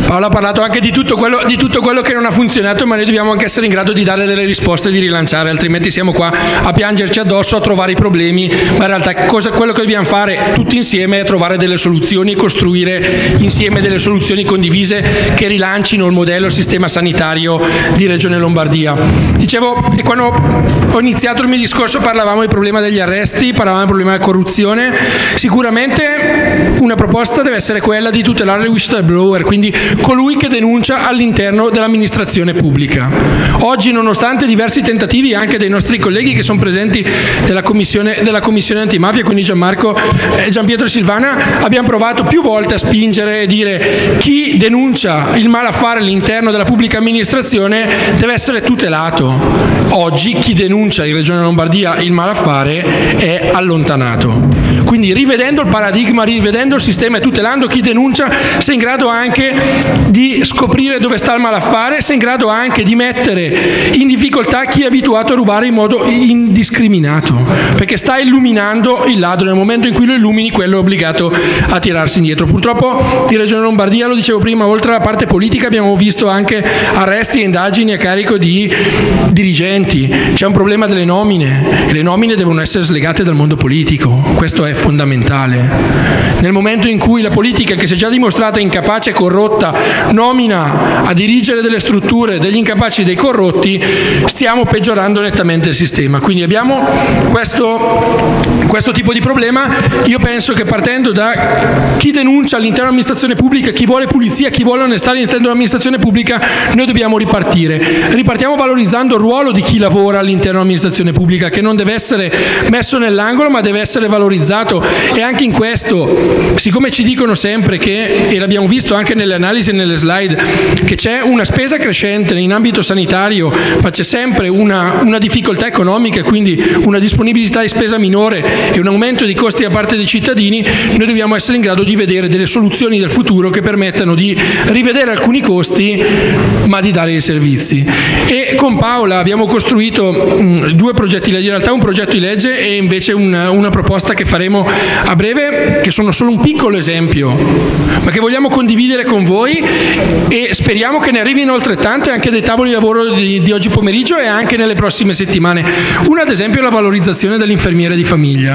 Paolo ha parlato anche di tutto quello che non ha funzionato, ma noi dobbiamo anche essere in grado di dare delle risposte e di rilanciare, altrimenti siamo qua a piangerci addosso, a trovare i problemi, ma in realtà quello che dobbiamo fare tutti insieme è trovare delle soluzioni e costruire insieme delle soluzioni condivise che rilancino il modello, il sistema sanitario di Regione Lombardia. Dicevo, e quando ho iniziato il mio discorso parlavamo del problema degli arresti, parlavamo del problema della corruzione. Sicuramente una proposta deve essere quella di tutelare il whistleblower, quindi colui che denuncia all'interno dell'amministrazione pubblica. Oggi, nonostante diversi tentativi anche dei nostri colleghi che sono presenti della commissione antimafia, quindi Gianmarco e Gianpietro Silvana, abbiamo provato più volte a spingere e dire chi denuncia il malaffare all'interno della pubblica amministrazione deve essere tutelato. Oggi chi denuncia in Regione Lombardia il malaffare è allontanato. Quindi rivedendo il paradigma, rivedendo il sistema e tutelando chi denuncia, sei in grado anche di scoprire dove sta il malaffare, sei in grado anche di mettere in difficoltà chi è abituato a rubare in modo indiscriminato, perché stai illuminando il ladro. Nel momento in cui lo illumini, quello è obbligato a tirarsi indietro. Purtroppo in Regione Lombardia, lo dicevo prima, oltre alla parte politica abbiamo visto anche arresti e indagini a carico di dirigenti. C'è un problema delle nomine e le nomine devono essere slegate dal mondo politico, questo è fondamentale. Nel momento in cui la politica, che si è già dimostrata incapace e corrotta, nomina a dirigere delle strutture degli incapaci e dei corrotti, stiamo peggiorando nettamente il sistema. Quindi abbiamo questo tipo di problema. Io penso che partendo da chi denuncia all'interno dell'amministrazione pubblica, chi vuole pulizia, chi vuole onestà all'interno dell'amministrazione pubblica, noi dobbiamo ripartire. Ripartiamo valorizzando il ruolo di chi lavora all'interno dell'amministrazione pubblica, che non deve essere messo nell'angolo ma deve essere valorizzato. E anche in questo, siccome ci dicono sempre che, e l'abbiamo visto anche nelle analisi e nelle slide, che c'è una spesa crescente in ambito sanitario, ma c'è sempre una difficoltà economica, quindi una disponibilità di spesa minore e un aumento di costi da parte dei cittadini, noi dobbiamo essere in grado di vedere delle soluzioni del futuro che permettano di rivedere alcuni costi, ma di dare i servizi. E con Paola abbiamo costruito due progetti di legge, in realtà un progetto di legge e invece una proposta che faremo a breve, che sono solo un piccolo esempio, ma che vogliamo condividere con voi e speriamo che ne arrivino altrettante anche dai tavoli di lavoro di oggi pomeriggio e anche nelle prossime settimane. Una, ad esempio, è la valorizzazione dell'infermiere di famiglia,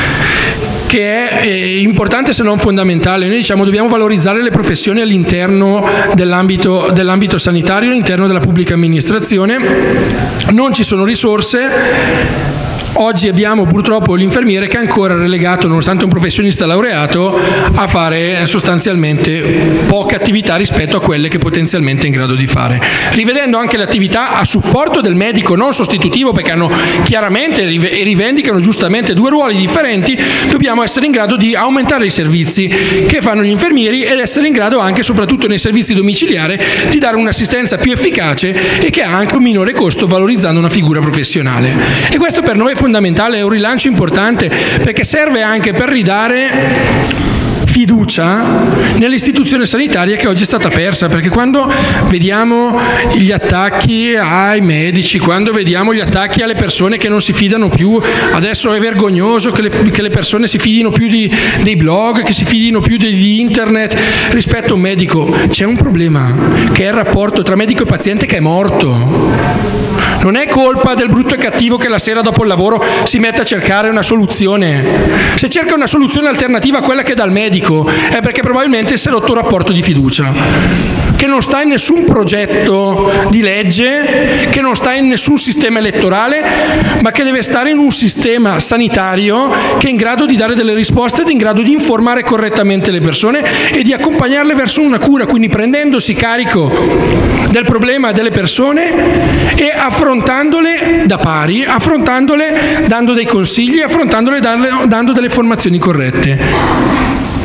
che è importante se non fondamentale. Noi diciamo dobbiamo valorizzare le professioni all'interno dell'ambito sanitario, all'interno della pubblica amministrazione. Non ci sono risorse. Oggi abbiamo purtroppo l'infermiere che è ancora relegato, nonostante un professionista laureato, a fare sostanzialmente poche attività rispetto a quelle che potenzialmente è in grado di fare. Rivedendo anche l'attività a supporto del medico, non sostitutivo, perché hanno chiaramente e rivendicano giustamente due ruoli differenti, dobbiamo essere in grado di aumentare i servizi che fanno gli infermieri ed essere in grado anche, soprattutto nei servizi domiciliari, di dare un'assistenza più efficace e che ha anche un minore costo, valorizzando una figura professionale. E questo per noi è fondamentale, è un rilancio importante, perché serve anche per ridare fiducia nell'istituzione sanitaria che oggi è stata persa, perché quando vediamo gli attacchi ai medici, quando vediamo gli attacchi alle persone che non si fidano più, adesso è vergognoso che le persone si fidino più dei blog, che si fidino più di internet rispetto a un medico. C'è un problema, che è il rapporto tra medico e paziente, che è morto. Non è colpa del brutto e cattivo che la sera dopo il lavoro si mette a cercare una soluzione. Se cerca una soluzione alternativa a quella che dà il medico, è perché probabilmente si è rotto un rapporto di fiducia, che non sta in nessun progetto di legge, che non sta in nessun sistema elettorale, ma che deve stare in un sistema sanitario che è in grado di dare delle risposte ed è in grado di informare correttamente le persone e di accompagnarle verso una cura, quindi prendendosi carico del problema delle persone e affrontandole da pari, affrontandole dando dei consigli, affrontandole dando delle formazioni corrette.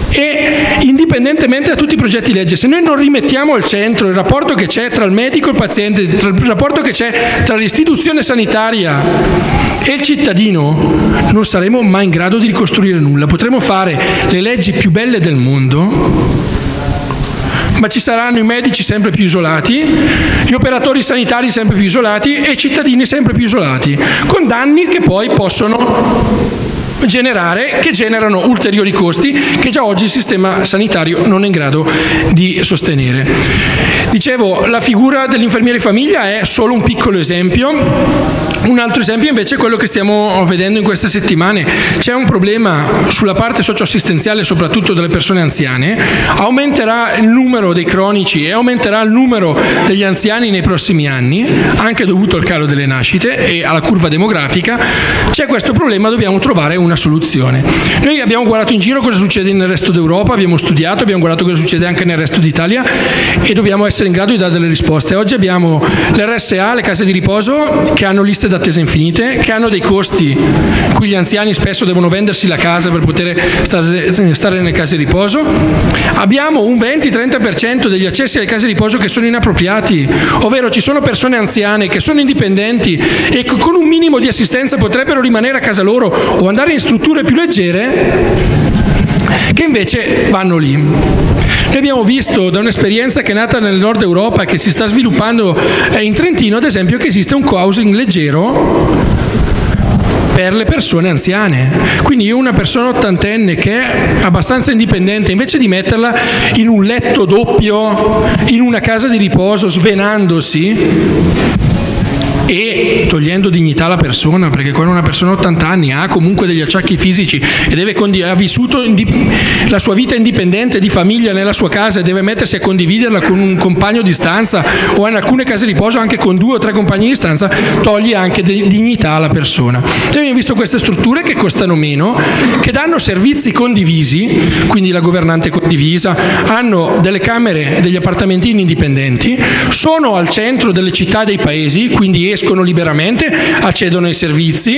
E indipendentemente da tutti i progetti di legge, se noi non rimettiamo al centro il rapporto che c'è tra il medico e il paziente, il rapporto che c'è tra l'istituzione sanitaria e il cittadino, non saremo mai in grado di ricostruire nulla. Potremo fare le leggi più belle del mondo, ma ci saranno i medici sempre più isolati, gli operatori sanitari sempre più isolati e i cittadini sempre più isolati, con danni che poi possono che generano ulteriori costi che già oggi il sistema sanitario non è in grado di sostenere. Dicevo, la figura dell'infermiere di famiglia è solo un piccolo esempio. Un altro esempio invece è quello che stiamo vedendo in queste settimane. C'è un problema sulla parte socioassistenziale, soprattutto delle persone anziane. Aumenterà il numero dei cronici e aumenterà il numero degli anziani nei prossimi anni, anche dovuto al calo delle nascite e alla curva demografica. C'è questo problema, dobbiamo trovare una soluzione. Noi abbiamo guardato in giro cosa succede nel resto d'Europa, abbiamo studiato, abbiamo guardato cosa succede anche nel resto d'Italia e dobbiamo essere in grado di dare delle risposte. Oggi abbiamo l'RSA, le case di riposo, che hanno liste d'attesa infinite, che hanno dei costi, qui gli anziani spesso devono vendersi la casa per poter stare nelle case di riposo. Abbiamo un 20-30% degli accessi alle case di riposo che sono inappropriati, ovvero ci sono persone anziane che sono indipendenti e con un minimo di assistenza potrebbero rimanere a casa loro o andare in strutture più leggere, che invece vanno lì. Noi abbiamo visto da un'esperienza che è nata nel nord Europa e che si sta sviluppando in Trentino, ad esempio, che esiste un co-housing leggero per le persone anziane. Quindi io, una persona ottantenne che è abbastanza indipendente, invece di metterla in un letto doppio in una casa di riposo svenandosi e togliendo dignità alla persona, perché quando una persona ha 80 anni ha comunque degli acciacchi fisici e ha vissuto la sua vita indipendente di famiglia nella sua casa e deve mettersi a condividerla con un compagno di stanza o in alcune case di riposo anche con 2 o 3 compagni di stanza, toglie anche dignità alla persona. Noi abbiamo visto queste strutture che costano meno, che danno servizi condivisi, quindi la governante condivisa, hanno delle camere e degli appartamentini indipendenti, sono al centro delle città dei paesi, quindi escono liberamente, accedono ai servizi,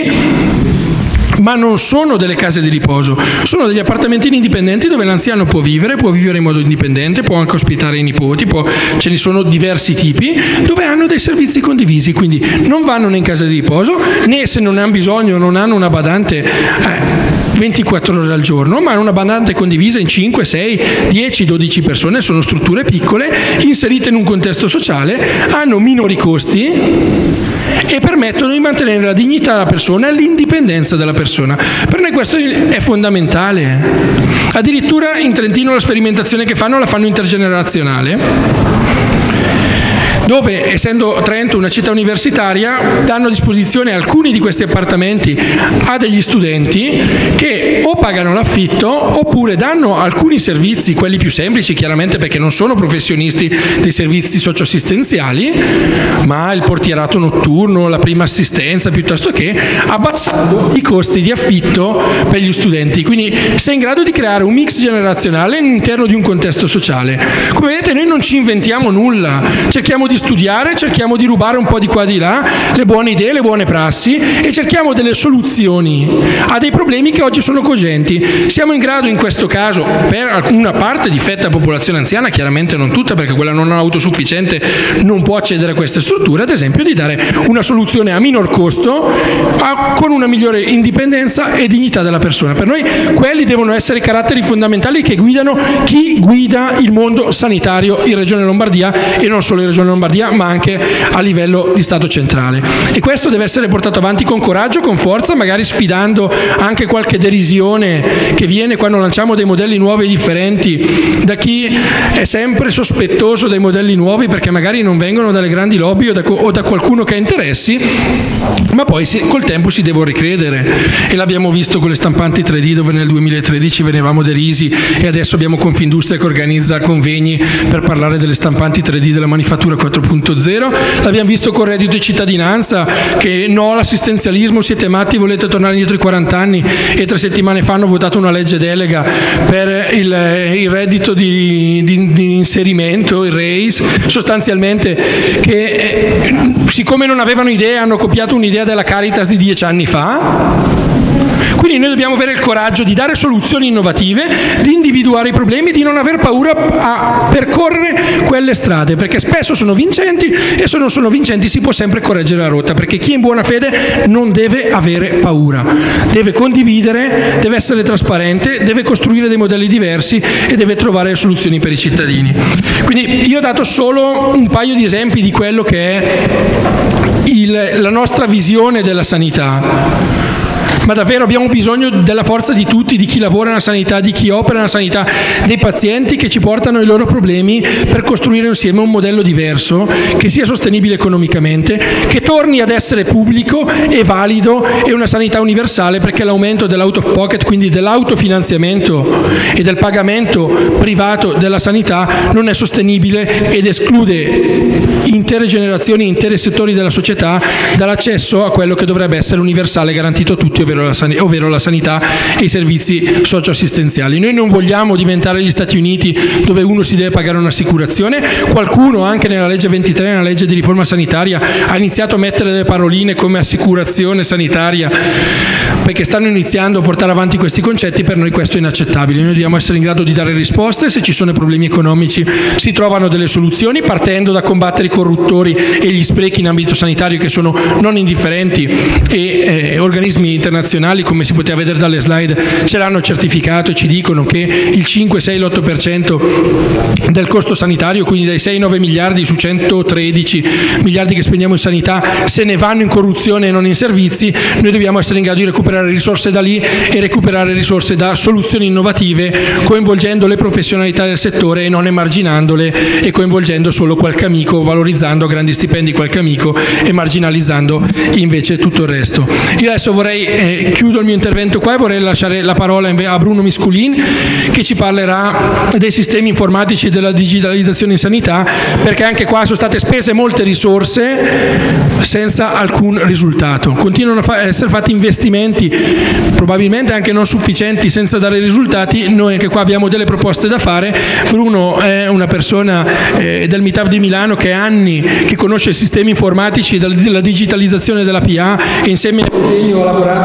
ma non sono delle case di riposo, sono degli appartamentini indipendenti dove l'anziano può vivere in modo indipendente, può anche ospitare i nipoti, ce ne sono diversi tipi, dove hanno dei servizi condivisi, quindi non vanno né in casa di riposo, né se non hanno bisogno non hanno una badante 24 ore al giorno, ma hanno una badante condivisa in 5, 6, 10, 12 persone, sono strutture piccole, inserite in un contesto sociale, hanno minori costi e permettono di mantenere la dignità della persona e l'indipendenza della persona. Per noi questo è fondamentale. Addirittura in Trentino la sperimentazione che fanno la fanno intergenerazionale, dove, essendo Trento una città universitaria, danno a disposizione alcuni di questi appartamenti a degli studenti che o pagano l'affitto oppure danno alcuni servizi, quelli più semplici chiaramente perché non sono professionisti dei servizi socioassistenziali, ma il portierato notturno, la prima assistenza, piuttosto che abbassando i costi di affitto per gli studenti. Quindi sei in grado di creare un mix generazionale all'interno di un contesto sociale. Come vedete noi non ci inventiamo nulla, cerchiamo di studiare, cerchiamo di rubare un po' di qua di là le buone idee, le buone prassi e cerchiamo delle soluzioni a dei problemi che oggi sono cogenti. Siamo in grado in questo caso, per una parte di fetta popolazione anziana, chiaramente non tutta perché quella non autosufficiente non può accedere a queste strutture, ad esempio di dare una soluzione a minor costo con una migliore indipendenza e dignità della persona. Per noi quelli devono essere i caratteri fondamentali che guidano chi guida il mondo sanitario in Regione Lombardia e non solo in Regione Lombardia ma anche a livello di Stato centrale. E questo deve essere portato avanti con coraggio, con forza, magari sfidando anche qualche derisione che viene quando lanciamo dei modelli nuovi e differenti da chi è sempre sospettoso dei modelli nuovi perché magari non vengono dalle grandi lobby o da qualcuno che ha interessi, ma poi col tempo si devono ricredere e l'abbiamo visto con le stampanti 3D dove nel 2013 venivamo derisi e adesso abbiamo Confindustria che organizza convegni per parlare delle stampanti 3D della manifattura 4.0, l'abbiamo visto con il reddito di cittadinanza che no all'assistenzialismo, siete matti, volete tornare indietro i 40 anni e 3 settimane fa hanno votato una legge delega per il reddito di inserimento, il RAIS, sostanzialmente che siccome non avevano idee hanno copiato un'idea della Caritas di 10 anni fa. Quindi noi dobbiamo avere il coraggio di dare soluzioni innovative, di individuare i problemi, di non aver paura a percorrere quelle strade, perché spesso sono vincenti e se non sono vincenti si può sempre correggere la rotta, perché chi è in buona fede non deve avere paura, deve condividere, deve essere trasparente, deve costruire dei modelli diversi e deve trovare soluzioni per i cittadini. Quindi io ho dato solo un paio di esempi di quello che è la nostra visione della sanità. ma davvero abbiamo bisogno della forza di tutti, di chi lavora nella sanità, di chi opera nella sanità, dei pazienti che ci portano i loro problemi per costruire insieme un modello diverso, che sia sostenibile economicamente, che torni ad essere pubblico e valido e una sanità universale, perché l'aumento dell'out of pocket, quindi dell'autofinanziamento e del pagamento privato della sanità, non è sostenibile ed esclude intere generazioni, interi settori della società dall'accesso a quello che dovrebbe essere universale, garantito a tutti, ovvero la sanità e i servizi socioassistenziali. Noi non vogliamo diventare gli Stati Uniti, dove uno si deve pagare un'assicurazione. Qualcuno anche nella legge 23, nella legge di riforma sanitaria, ha iniziato a mettere delle paroline come assicurazione sanitaria, perché stanno iniziando a portare avanti questi concetti. Per noi questo è inaccettabile. Noi dobbiamo essere in grado di dare risposte. Se ci sono problemi economici si trovano delle soluzioni, partendo da combattere i corruttori e gli sprechi in ambito sanitario, che sono non indifferenti, e organismi internazionali, come si poteva vedere dalle slide, ce l'hanno certificato e ci dicono che il 5, 6, l'8% del costo sanitario, quindi dai 6-9 miliardi su 113 miliardi che spendiamo in sanità, se ne vanno in corruzione e non in servizi. Noi dobbiamo essere in grado di recuperare risorse da lì e recuperare risorse da soluzioni innovative, coinvolgendo le professionalità del settore e non emarginandole e coinvolgendo solo qualche amico, valorizzando a grandi stipendi qualche amico e marginalizzando invece tutto il resto. Io adesso chiudo il mio intervento qua e vorrei lasciare la parola a Bruno Misculin, che ci parlerà dei sistemi informatici e della digitalizzazione in sanità, perché anche qua sono state spese molte risorse senza alcun risultato. Continuano a essere fatti investimenti probabilmente anche non sufficienti, senza dare risultati. Noi anche qua abbiamo delle proposte da fare. Bruno è una persona del Meetup di Milano che ha anni che conosce i sistemi informatici della digitalizzazione della PA, e insieme a Eugenio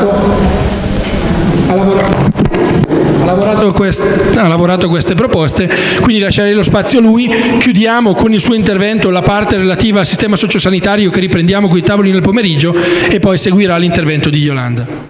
ha lavorato queste proposte, quindi lascerei lo spazio a lui. Chiudiamo con il suo intervento la parte relativa al sistema sociosanitario, che riprendiamo con i tavoli nel pomeriggio, e poi seguirà l'intervento di Yolanda.